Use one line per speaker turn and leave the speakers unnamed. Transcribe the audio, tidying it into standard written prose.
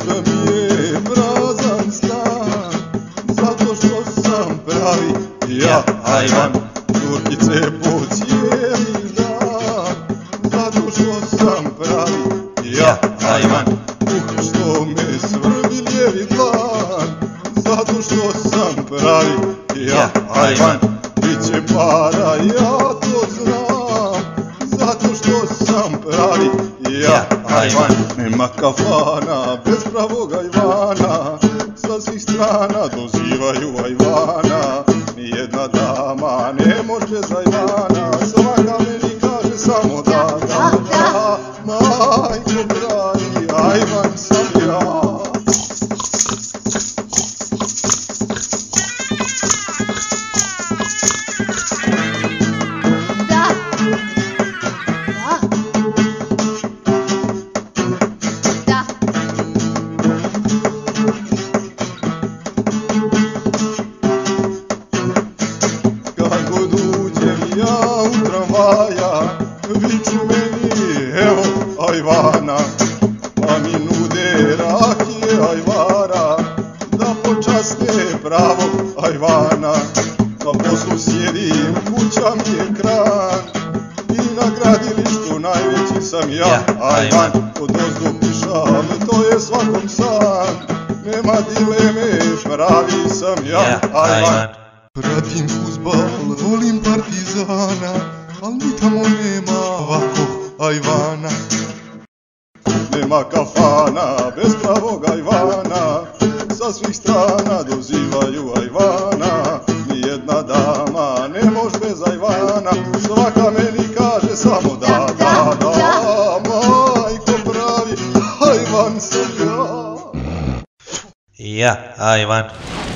da mi je prazan stan, zato što sam pravi ja ajvan, turkice po cijeli dan, zato što sam pravi ja ajvan, što me svrbi lijevi dlan, zato što sam pravi ja ajvan, biće para ja to znam, zato što sam pravi ja ajvan. Nema kafana bez pravog ajvana, sa svih strana dozivaju ajvana, nijedna dama ne može bez ajvana, svaka meni kaže samo da, da, da, majko pravi ajvan sam ja. Ja u tramvaja viču meni evo ajvana, pa mi nude rakije ajvara, da počaste pravog ajvana. Na poslu sjedim, kuća mi je kran, i na gradilištu najveći sam ja ajvan. Odozdo pišam, to je svakom san, nema dileme, pravi sam ja ajvan. Pratim fuzbal, volim Partizana, al ni tamo nema ovakvog ajvana. Nema kafana bez pravog ajvana, sa svih strana dozivaju ajvana, nijedna dama ne može bez ajvana, svaka meni kaže samo da, da, da, majko pravi ajvan sam ja.
Ja ajvan.